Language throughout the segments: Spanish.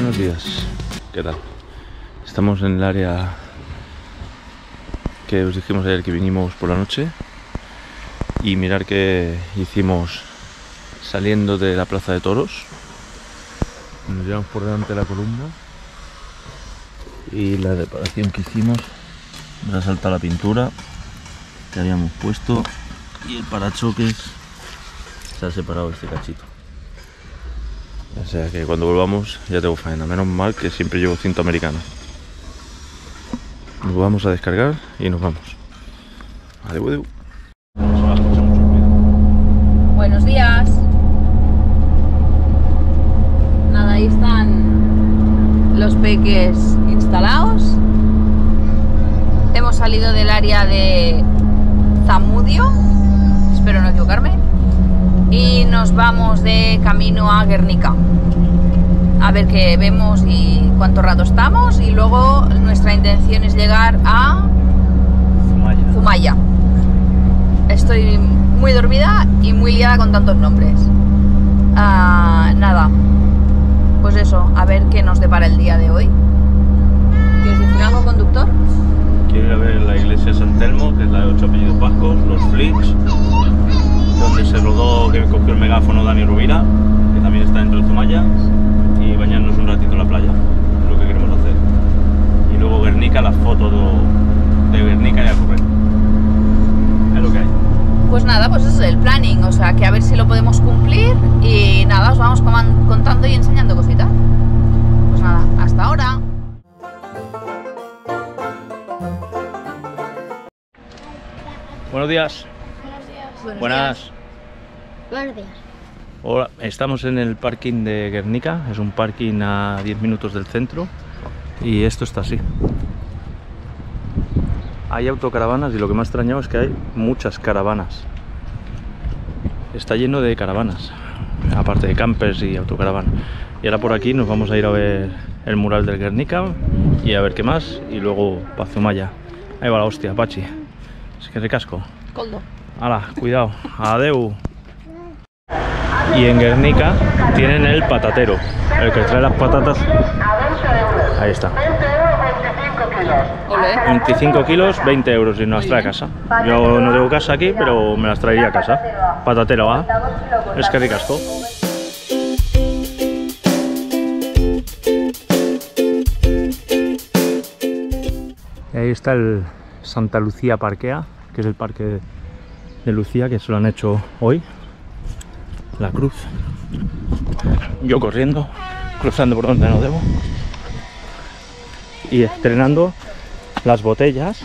Buenos días, ¿qué tal? Estamos en el área que os dijimos ayer que vinimos por la noche y mirar que hicimos saliendo de la plaza de toros. Nos llevamos por delante de la columna y la reparación que hicimos. Nos ha saltado la pintura que habíamos puesto y el parachoques se ha separado este cachito. O sea que cuando volvamos ya tengo faena. Menos mal que siempre llevo cinto americano. Nos vamos a descargar y nos vamos. Adeu, adeu. Buenos días. Nada, ahí están los peques instalados. Hemos salido del área de Zamudio, espero no equivocarme, y nos vamos de camino a Guernica. A ver qué vemos y cuánto rato estamos, y luego nuestra intención es llegar a Zumaya. Estoy muy dormida y muy liada con tantos nombres. Nada, pues eso, a ver qué nos depara el día de hoy. ¿Quieres decir algo, conductor? Quiero ir a ver la iglesia de San Telmo, que es la de 8 apellidos vascos, los Flicks, donde se rodó, que cogió el megáfono Dani Rovira, que también está dentro de Zumaya, y bañarnos un ratito en la playa, es lo que queremos hacer. Y luego Guernica, la foto de Guernica y a correr. Es lo que hay. Pues nada, pues ese es el planning, o sea que a ver si lo podemos cumplir y nada, os vamos contando y enseñando cositas. Pues nada, hasta ahora. Buenos días. Buenas. Buenos días. Hola, estamos en el parking de Guernica, es un parking a 10 minutos del centro y esto está así. Hay autocaravanas y lo que me ha extrañado es que hay muchas caravanas. Está lleno de caravanas, aparte de campers y autocaravanas. Y ahora por aquí nos vamos a ir a ver el mural del Guernica y a ver qué más, y luego para Zumaya. Ahí va la hostia, Pachi. Es que recasco. Coldo. Hala, cuidado. Adeu. Y en Guernica tienen el patatero, el que trae las patatas. Ahí está. 25 kilos, 20 euros y nos las trae a casa. Yo no tengo casa aquí, pero me las traería a casa. Patatero, ¿ah? Es que ricasco. Ahí está el Santa Lucía Parquea, que es el parque de Lucía, que se lo han hecho hoy. La cruz. Yo corriendo, cruzando por donde no debo. Y estrenando las botellas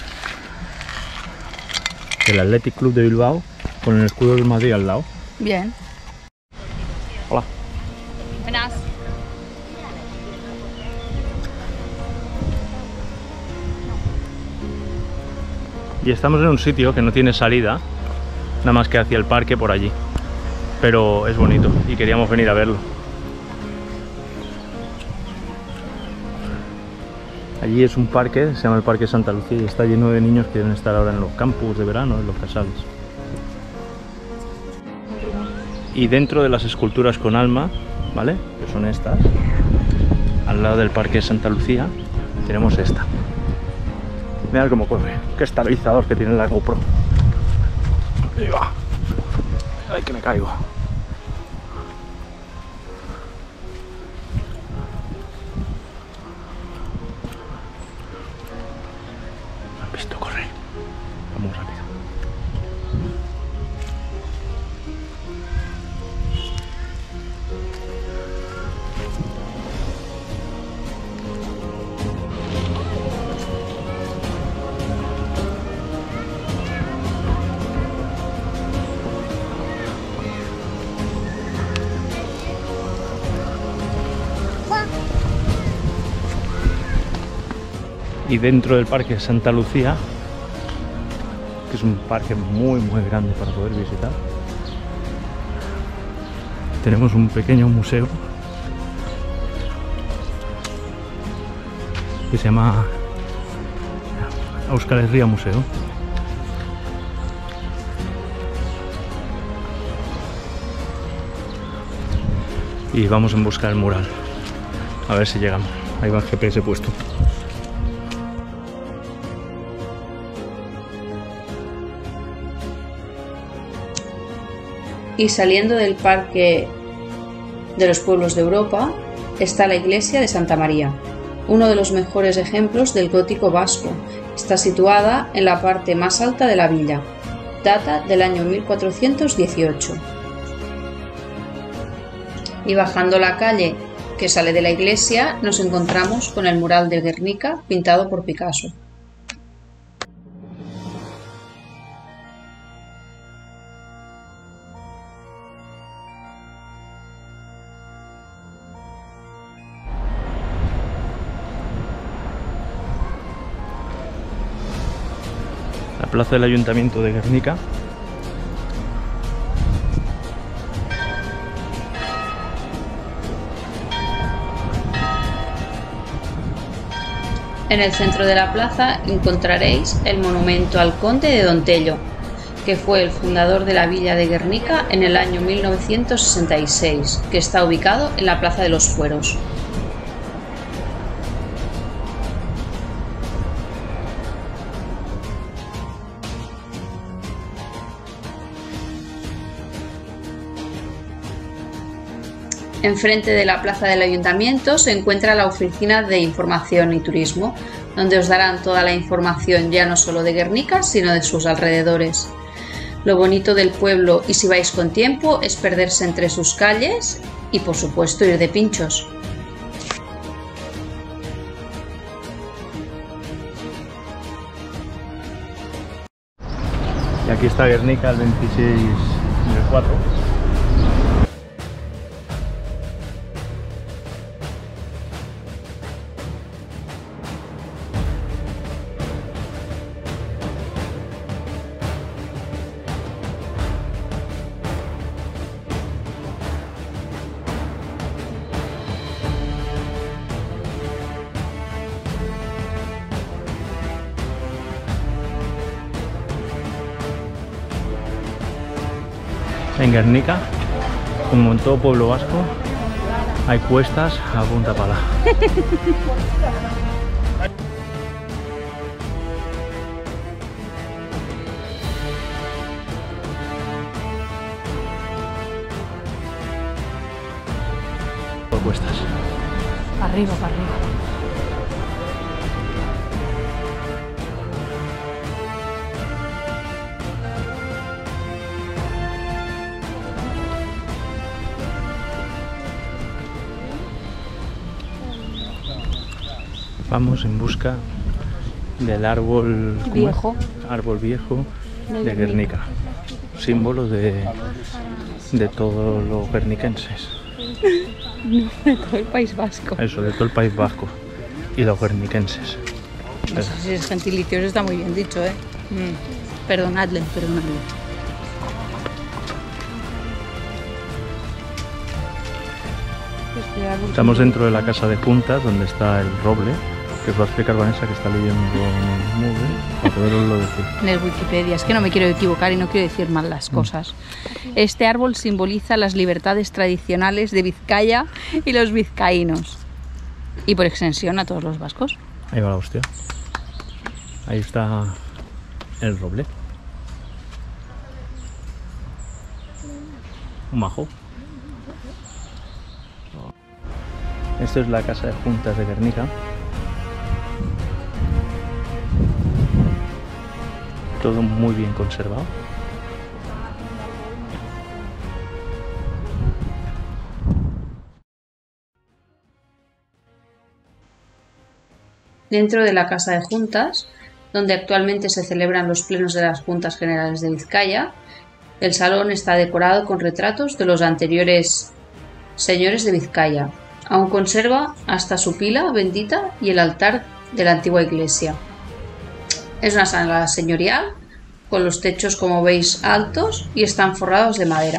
del Athletic Club de Bilbao con el escudo del Madrid al lado. Bien. Hola. Buenas. Y estamos en un sitio que no tiene salida, nada más que hacia el parque por allí. Pero es bonito y queríamos venir a verlo. Allí es un parque, se llama el Parque Santa Lucía, y está lleno de niños que deben estar ahora en los campus de verano, en los casales. Y dentro de las esculturas con alma, ¿vale? Que son estas, al lado del Parque Santa Lucía, tenemos esta. Mirad cómo corre, qué estabilizador que tiene la GoPro. Ahí va. Ay, que me caigo. Me han visto correr. Vamos rápido. Y dentro del parque Santa Lucía, que es un parque muy grande para poder visitar, tenemos un pequeño museo que se llama Euskal Herria Museo. Y vamos en busca del mural. A ver si llegamos. Ahí va el GPS puesto. Y saliendo del Parque de los Pueblos de Europa está la iglesia de Santa María, uno de los mejores ejemplos del gótico vasco. Está situada en la parte más alta de la villa. Data del año 1418. Y bajando la calle que sale de la iglesia nos encontramos con el mural de Guernica pintado por Picasso. La plaza del Ayuntamiento de Guernica. En el centro de la plaza encontraréis el monumento al conde de Don Tello, que fue el fundador de la villa de Guernica en el año 1966, que está ubicado en la Plaza de los Fueros. Enfrente de la plaza del ayuntamiento se encuentra la oficina de información y turismo, donde os darán toda la información ya no solo de Guernica, sino de sus alrededores. Lo bonito del pueblo, y si vais con tiempo, es perderse entre sus calles y por supuesto ir de pinchos. Y aquí está Guernica, el 26 del 4. En Guernica, como en todo pueblo vasco, hay cuestas a punta pala. Por cuestas. Para arriba, para arriba. Vamos en busca del árbol Viejo. Árbol viejo de Guernica, símbolo de todos los guerniquenses. No, de todo el País Vasco. Eso, de todo el País Vasco y los guerniquenses. No sé si es gentilicio, eso está muy bien dicho, ¿eh? Perdonadle, perdonadle. Estamos dentro de la casa de juntas donde está el roble, que os va a explicar Vanessa, que está leyendo muy bien, para poderoslo decir. En el Wikipedia, es que no me quiero equivocar y no quiero decir mal las cosas. Este árbol simboliza las libertades tradicionales de Vizcaya y los vizcaínos. Y por extensión a todos los vascos. Ahí va la hostia. Ahí está el roble. Un majo. Esto es la casa de juntas de Guernica. Todo muy bien conservado. Dentro de la casa de juntas, donde actualmente se celebran los plenos de las Juntas Generales de Vizcaya, el salón está decorado con retratos de los anteriores señores de Vizcaya. Aún conserva hasta su pila bendita y el altar de la antigua iglesia. Es una sala señorial, con los techos, como veis, altos y están forrados de madera.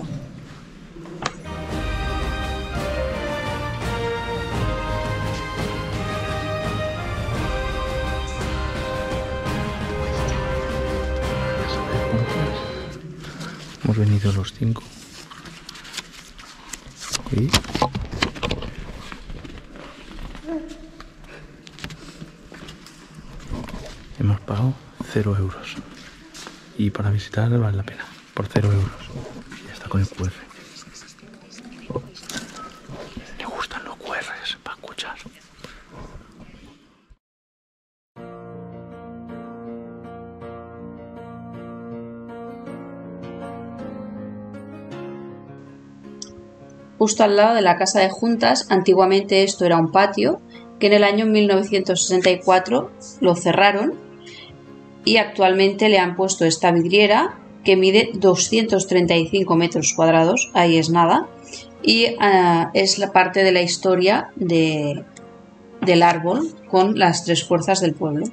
Hemos venido los 5. 0 euros. Y para visitar vale la pena, por 0 euros. Ya está con el QR. Le gustan los QRs para escuchar. Justo al lado de la casa de juntas, antiguamente esto era un patio, que en el año 1964 lo cerraron y actualmente le han puesto esta vidriera que mide 235 metros cuadrados, ahí es nada, y es la parte de la historia del árbol con las 3 fuerzas del pueblo.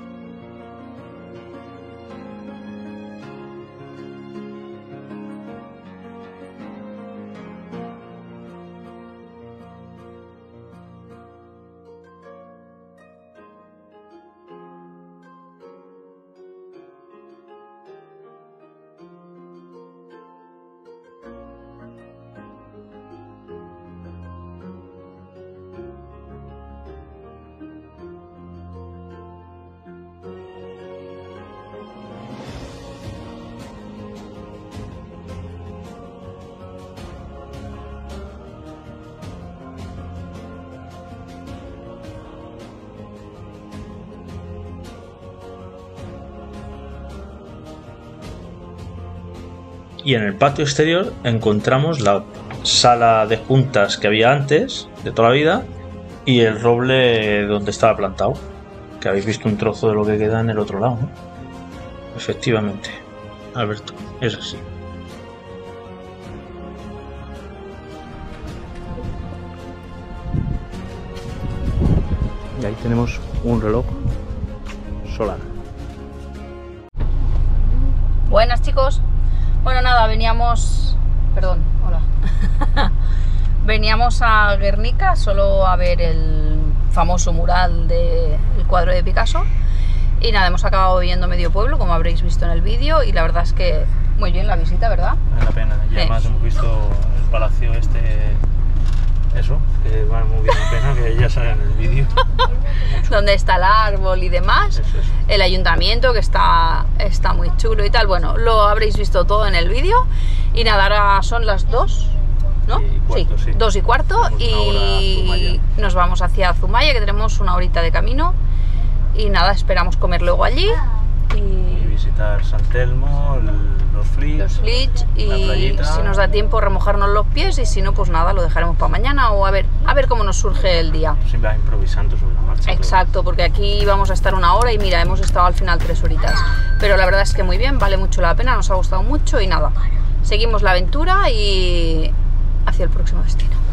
Y en el patio exterior encontramos la sala de juntas que había antes, de toda la vida, y el roble donde estaba plantado. Que habéis visto un trozo de lo que queda en el otro lado, ¿no? Efectivamente, Alberto, es así. Y ahí tenemos un reloj solar. Buenas, chicos. Bueno, nada, veníamos... Perdón, hola. Veníamos a Guernica solo a ver el famoso mural del cuadro de Picasso. Y nada, hemos acabado viendo medio pueblo, como habréis visto en el vídeo. Y la verdad es que muy bien la visita, ¿verdad? Vale la pena. Y además hemos visto el palacio este... Eso, que vale muy bien la pena, que ya sale en el vídeo. Donde está el árbol y demás. Eso. El ayuntamiento, que está muy chulo y tal. Bueno, lo habréis visto todo en el vídeo. Y nada, ahora son las 2, ¿no? Sí, 2:15. Y nos vamos hacia Zumaya, que tenemos una horita de camino. Y nada, esperamos comer luego allí. Y visitar San Telmo, los Flitch y si nos da tiempo remojarnos los pies, y si no, pues nada, lo dejaremos para mañana o a ver cómo nos surge el día. Siempre vas improvisando sobre la marcha. Exacto, porque aquí vamos a estar 1 hora y mira, hemos estado al final 3 horitas. Pero la verdad es que muy bien, vale mucho la pena, nos ha gustado mucho y nada, seguimos la aventura y hacia el próximo destino.